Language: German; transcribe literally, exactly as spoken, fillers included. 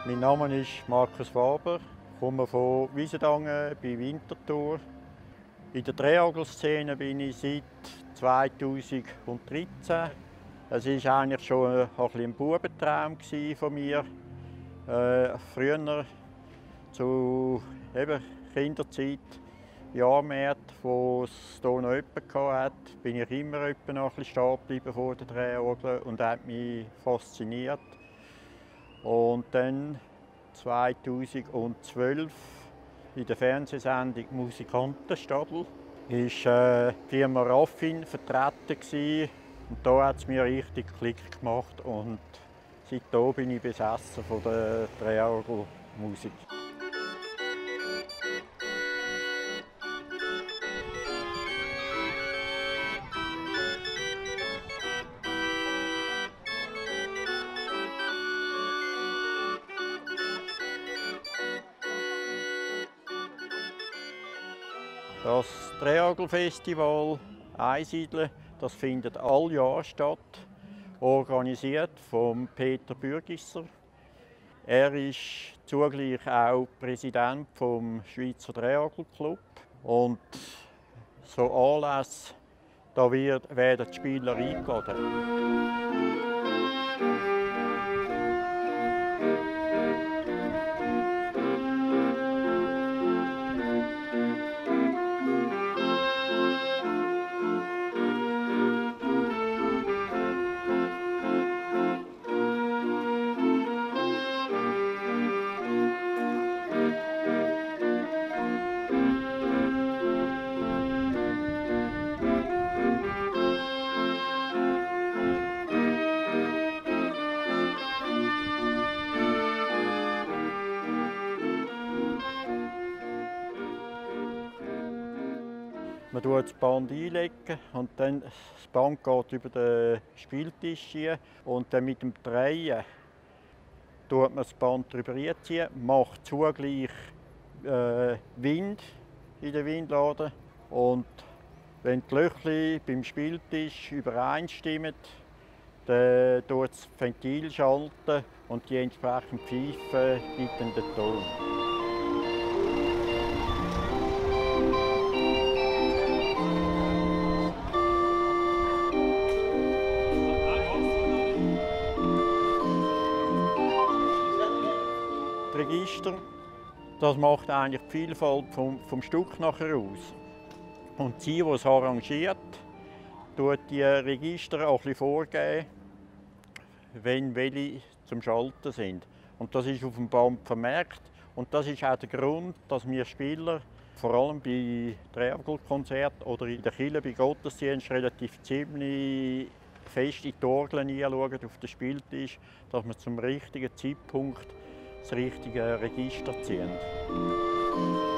Mein Name ist Markus Faber, ich komme von Wiesendangen bei Winterthur. In der Triangelszene bin ich seit zweitausenddreizehn. Es war eigentlich schon ein, ein Bubentraum von mir. Äh, früher, zu eben Kinderzeit, Jahrmärkte, wo es hier noch jemanden hatte, bin ich immer noch ein bisschen stehen geblieben vor der Drehorgel und das hat mich fasziniert. Und dann zweitausendzwölf in der Fernsehsendung Musikantenstadel war äh, die Firma Raffin vertreten gewesen. Und da hat es mir richtig Klick gemacht und seitdem bin ich besessen von der Triangelmusik. Das Triangelfestival Einsiedeln, das findet all Jahr statt, organisiert von Peter Bürgisser. Er ist zugleich auch Präsident vom Schweizer Triangelclub. Und so Anlässe, da wird, werden die Spieler eingeladen. Man legt das Band einlegen und dann das Band geht über den Spieltisch hier und dann mit dem Drehen tut man das Band drüber ziehen, macht zugleich äh, Wind in der Windlade und wenn die Löcher beim Spieltisch übereinstimmen, dann tut das Ventil schalten und die entsprechende Pfeife gibt dann den Ton. Register, das macht eigentlich die Vielfalt vom, vom Stück nachher aus. Und sie, die es arrangiert, tut die Register auch ein bisschen vorgeben, wenn welche zum Schalten sind. Und das ist auf dem Band vermerkt. Und das ist auch der Grund, dass wir Spieler, vor allem bei Triangelkonzerten oder in der Kirche bei Gottesdienst, relativ ziemlich fest in die Orgeln hinschauen auf den Spieltisch, dass wir zum richtigen Zeitpunkt das richtige Register ziehen.